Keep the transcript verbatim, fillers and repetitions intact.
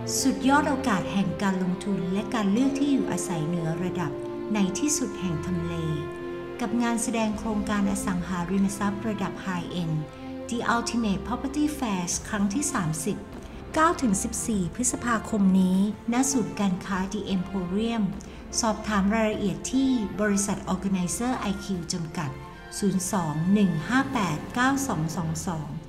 สุดยอดโอกาสแห่งการลงทุนและการเลือกที่อยู่อาศัยเหนือระดับในที่สุดแห่งทำเลกับงานแสดงโครงการอสังหาริมทรัพย์ระดับ High End The Ultimate Property Fairs ครั้งที่ สามสิบ เก้าถึงสิบสี่ พฤษภาคมนี้ณศูนย์การค้า The Emporium สอบถามรายละเอียดที่บริษัท Organizer ไอ คิว จำกัด ศูนย์ สอง หนึ่ง ห้า แปด เก้า สอง สอง สอง